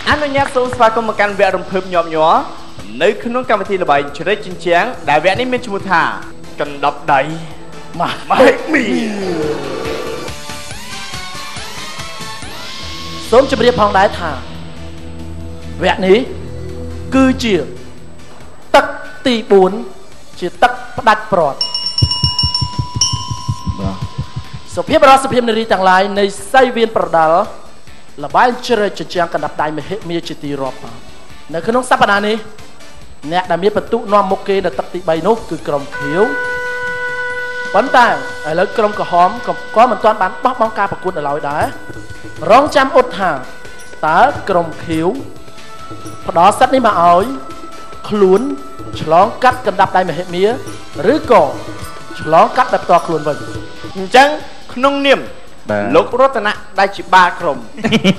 អនុញ្ញាតសូមស្វាគមន៍មកកាន់វគ្គរំភើបញាប់ញ័រនៅក្នុងកម្មវិធីល្បែងជ្រែកជញ្ជាំងដែលវគ្គនេះមានឈ្មោះថាកណ្ដប់ដៃម៉ាក់មីសូមជម្រាបផងដែរថាវគ្គនេះគឺជាទឹកទី4ជាទឹកផ្ដាច់ព្រាត់សុភាពរស់សុភាពនារីទាំងឡាយនៃសីវៀនប្រដាល់ល្បែងជ្រែកជញ្ជាំងកណ្ដាប់ដៃមហិមាជាទីរាប់នៅក្នុងសប្តាហ៍នេះអ្នកដែលមានបន្ទុកនាំមុខគេនៅទឹកទី3នោះគឺក្រុមខៀវប៉ុន្តែឥឡូវក្រុមក្រហមក៏មិនទាន់បានបោះបង់ការប្រកួតដល់ឡើយដែររងចាំអ៊ុតថាតើក្រុមខៀវផ្ដោសិទ្ធនេះមកឲ្យខ្លួនឆ្លងកាត់កណ្ដាប់ដៃមហិមាឬក៏ឆ្លងកាត់ដោយផ្ទាល់ខ្លួនវិញអញ្ចឹងក្នុងនាមលោករតនៈដែលជាបាក្រុម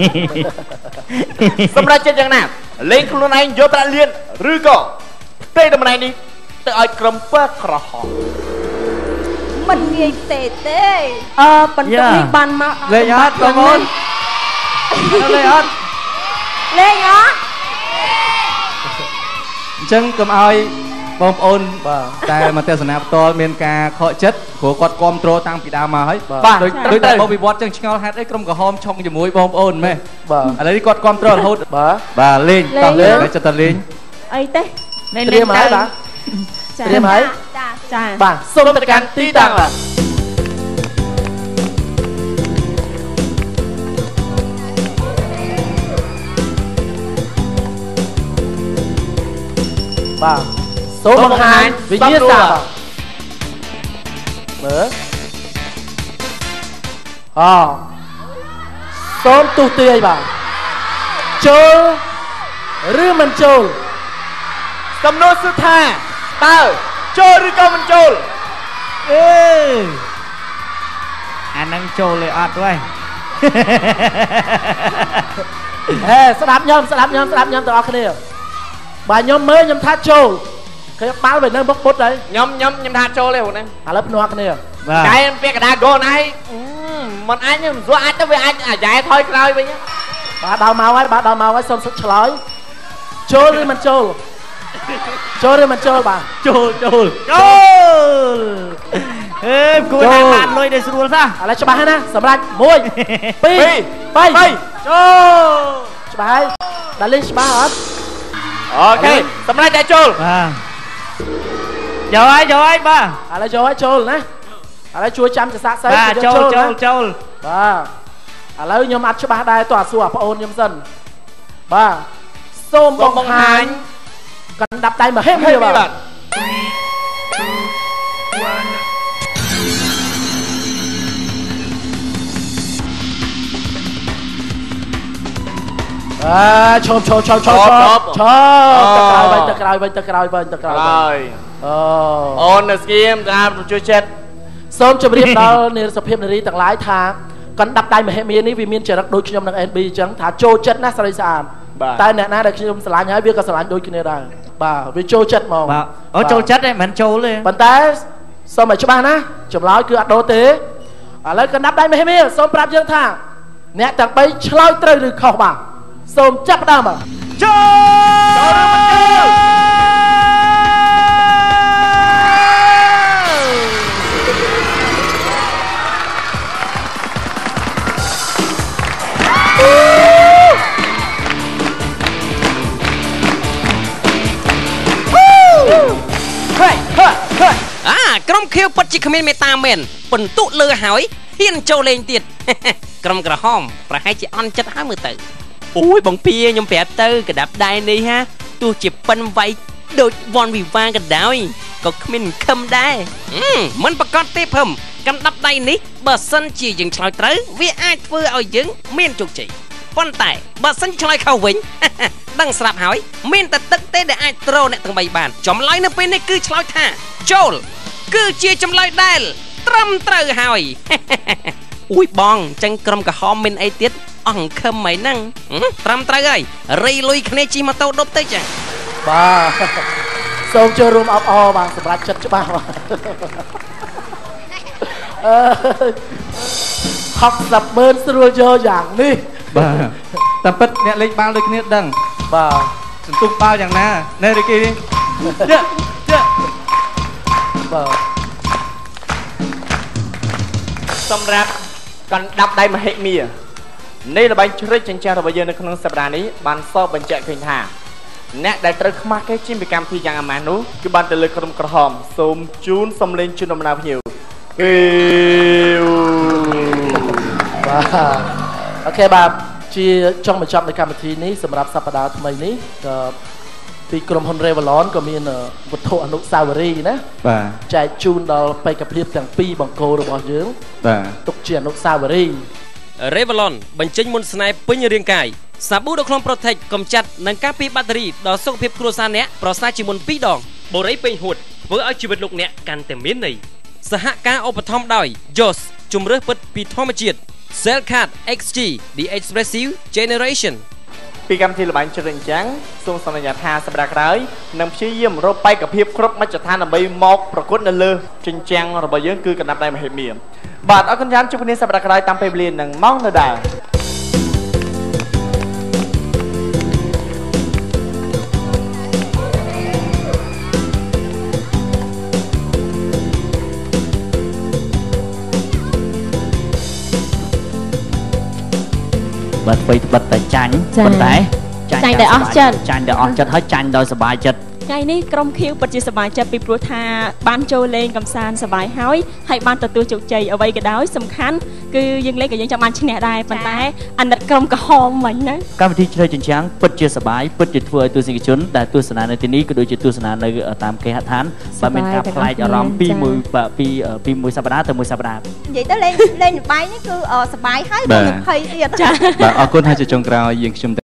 សម្រាប់ចិត្តយ៉ាងណាលេងខ្លួនឯងយកប្រាក់លៀនឬក៏ផ្ទៃតំណែងនេះទៅឲ្យក្រុមពើក្រហមមិនងាយទេបន្ទុកនេះបានមកលេងអត់បងប្អូនលេងអត់អញ្ចឹងកុំឲ្យបងប្អូនតែមកទស្សនាផ្ទាល់មានការខកចិត្តព្រោះគាត់គ្រប់គ្រងតាំងពីដើមមកហើយដូចតែមកវិវត្តចឹងឆ្ងល់ហេតុអីក្រុមក្រហមឆុងជាមួយបងប្អូនមែនឥឡូវនេះគាត់គ្រប់គ្រងរហូតបាទលេងតោះលេងចិត្តតែលេងអីទេត្រៀមហើយបាទត្រៀមហើយចាបាទសូមទៅកាន់ទីតាំងបាទសូមបង្ហាញវិញ្ញាសាមើលសូមទុះទាយបាទចូលឬមិនចូលសំណួរសុថាតើចូលឬក៏មិនចូលអានឹងចូលលេអត់ទេស្ដាប់ខ្ញុំទាំងអស់គ្នាបាទខ្ញុំមើលខ្ញុំថាចូលគេបាល់ទៅនៅមុខពុតហើយខ្ញុំថាចូលទេហ្នឹងឥឡូវភ្នាល់គ្នាតែពាក្យកដាហ្គោលណាយមិនអាចមិនស្រួលអាចទៅវាអាចអាយ៉ែថយក្រោយវិញបាទដល់មកហើយសូមសុខឆ្លើយចូលឬមិនចូលបាទចូលអេគួរតែបានលុយđểស្រួលសោះឥឡូវច្បាស់ហើយណាសម្រាប់1 2 3ចូលច្បាស់ហើយដល់លេងច្បាស់អត់អូខេសម្រាប់តែចូលបាទយកហើយបាទឥឡូវយកហើយចូលណាឥឡូវជួយចាំចសាក់សៃបាទចូលបាទឥឡូវខ្ញុំអត់ច្បាស់ដែរតោះសួរប្អូនខ្ញុំសិនបាទសូមបង្ហាញកណ្ដាប់ដៃមហិមាបាទឈប់ទៅក្រោយវិញអូននៅស្គីមតាមជួយចិត្តសូមជម្រាបដល់នាងសុភាពនារីទាំងឡាយថាកណ្ដាប់ដៃមហិមានេះវាមានចរិតដូចខ្ញុំនិង NB អញ្ចឹងថាចូលចិត្តណាស់ស្រីស្អាតតែអ្នកណាដែលខ្ញុំស្រឡាញ់ហើយវាក៏ស្រឡាញ់ដូចគ្នាដែរបាទវាចូលចិត្តហ្មងអូចូលចិត្តទេមិនចូលទេប៉ុន្តែសូមឲ្យច្បាស់ណាចម្លើយគឺអត់ដូរទេឥឡូវកណ្ដាប់ដៃមហិមាសូមប្រាប់យើងថាអ្នកទាំង3ឆ្លើយត្រូវឬខុសបាទសូមចាប់ផ្ដើមបាទចូលឬមិនចូលក្រុមខៀវពិតជាគ្មានមេត្តាមែនបន្ទុកលើហើយហ៊ានចូលលេងទៀតក្រុមក្រហមប្រហែលជាអន់ចិត្តហើយមើលទៅអូយបងពីខ្ញុំប្រាប់ទៅកណ្ដាប់ដៃនេះហាទោះជាប៉ិនវាយដូចវ៉ាន់វិវាក៏ដោយក៏គ្មានខឹមដែរមិនប្រកាសទេភឹមកណ្ដាប់ដៃនេះបើសិនជាយើងឆ្លើយត្រូវវាអាចធ្វើឲ្យយើងមានជោគជ័យប៉ុន្តែបើសិនឆ្លើយខុសវិញដឹងស្រាប់ហើយមានតែទឹកទេដែលអាចទ្រអ្នកទាំង3បានចម្លើយនៅពេលនេះគឺឆ្លើយថាចូលគឺជាចម្លើយដែលត្រឹមត្រូវហើយអូយបងចឹងក្រុមក្រហមមានអីទៀតអង្ខឹមអីហ្នឹងត្រឹមត្រូវហើយរីលុយគ្នាជិះម៉ូតូដប់ទៅចាបាទសូមចូលរួមអបអរបាទសម្រាប់ចិត្តច្បាស់បាទ60,000ស្រួលយកយ៉ាងនេះបាទតាមពិតអ្នកលេងបាល់ដូចគ្នាដឹងបាទសន្ទុះបាល់យ៉ាងណាណែរីគីនេះយ៉ាយ៉ាបាទសម្រាប់កណ្ដាប់ដៃមហិមានៃល្បែងជ្រែកចិញ្ចាំងរបស់យើងនៅក្នុងសប្តាហ៍នេះបានសបបញ្ជាក់ឃើញថាអ្នកដែលត្រូវខ្មាស់គេជាពីកម្មវិធីយ៉ាងអាម៉ាស់នោះគឺបានទៅលើក្រុមក្រហមសូមជូនសំលេងជូនដំណើរភ្ញៀវបាទអូខេបាទជាចុងបញ្ចប់នៃកម្មវិធីនេះសម្រាប់សប្តាហ៍ថ្មីនេះក៏ពីក្រុមហ៊ុន Revlon ក៏មានវត្ថុអនុស្សាវរីយ៍ណាបាទចែកជូនដល់បេក្ខភាពទាំងពីរបង្គោលរបស់យើងបាទទុកជាអនុស្សាវរីយ៍ Revlon បញ្ចេញមុនស្នេហ៍ពេញរាងកាយសាប៊ូដ៏ខ្លង Protect កម្ចាត់និងការពារបាក់តេរីដល់សុខភាពគ្រួសារអ្នកប្រសើរជាងមុន2ដងបូរីពេញហួតធ្វើឲ្យជីវិតលោកអ្នកកាន់តែមានន័យសហការឧបត្ថម្ភដោយ Joss ជំរឿសពិតពីធម្មជាតិ Cell Card XG The Expressive Generation ពីកម្មវិធីល្បែងជ្រែកចិញ្ចាំងសូមសន្យាថាសប្តាហ៍ក្រោយនឹងព្យាយាមរកបេក្ខភាពគ្រប់មជ្ឈដ្ឋានដើម្បីមកប្រកួតនៅលើចិញ្ចាំងរបស់យើងគឺកណ្ដាប់ដៃមហិមាបាទអរគុណច្រើនជួបគ្នាសប្តាហ៍ក្រោយតាមពេលវេលានឹងម៉ោងដដែលបាទធ្វើបិទតែចាញ់ប៉ុន្តែចាញ់ដែលអស់ចិត្តចាញ់ដែលអស់ចិត្តហើយចាញ់ដោយសប្បាយចិត្តថ្ងៃនេះក្រុមខៀវពិតជាសប្បាយចិត្តពីព្រោះថាបានចូលលេងកំសាន្តសប្បាយហើយបានទទួលជោគជ័យអ្វីក៏ដោយសំខាន់គឺយើងលេងក៏យើងចង់បានឈ្នះដែរប៉ុន្តែអាណិតក្រុមក្រហមមិញណាកម្មវិធីជ្រែកចិញ្ចាំងពិតជាសប្បាយពិតជាធ្វើឲ្យទស្សនិកជនដែលទស្សនានៅទីនេះក៏ដូចជាទស្សនានៅតាមគេហដ្ឋានបើមានការផ្លែកអារម្មណ៍ពីមួយសប្តាហ៍ទៅមួយសប្តាហ៍និយាយទៅលេងល្បែងនេះគឺសប្បាយហើយបើ20ទៀតបាទអរគុណហើយជាចុងក្រោយយើងខ្ញុំ